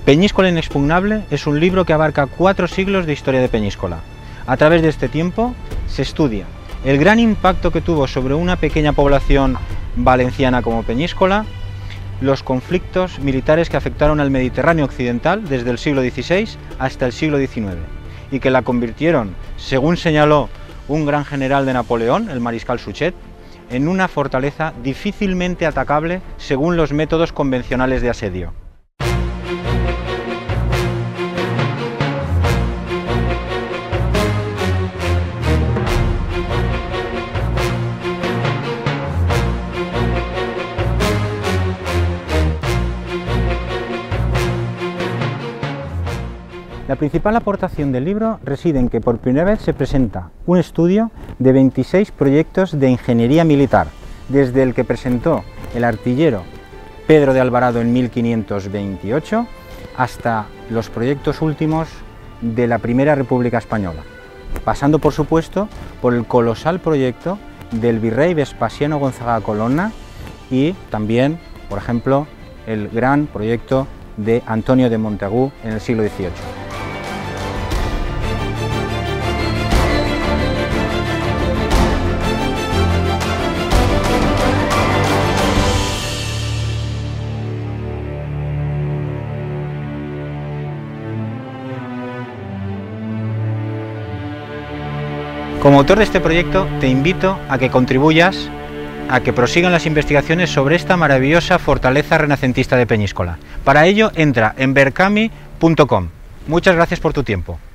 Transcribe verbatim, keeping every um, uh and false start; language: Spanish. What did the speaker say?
Peñíscola inexpugnable es un libro que abarca cuatro siglos de historia de Peñíscola. A través de este tiempo se estudia el gran impacto que tuvo sobre una pequeña población valenciana como Peñíscola, los conflictos militares que afectaron al Mediterráneo occidental desde el siglo dieciséis hasta el siglo diecinueve y que la convirtieron, según señaló un gran general de Napoleón, el mariscal Suchet, en una fortaleza difícilmente atacable según los métodos convencionales de asedio. La principal aportación del libro reside en que por primera vez se presenta un estudio de veintiséis proyectos de ingeniería militar, desde el que presentó el artillero Pedro de Alvarado en mil quinientos veintiocho hasta los proyectos últimos de la Primera República Española, pasando por supuesto por el colosal proyecto del virrey Vespasiano Gonzaga Colonna y también, por ejemplo, el gran proyecto de Antonio de Montagu en el siglo dieciocho. Como autor de este proyecto, te invito a que contribuyas a que prosigan las investigaciones sobre esta maravillosa fortaleza renacentista de Peñíscola. Para ello, entra en berkami punto com. Muchas gracias por tu tiempo.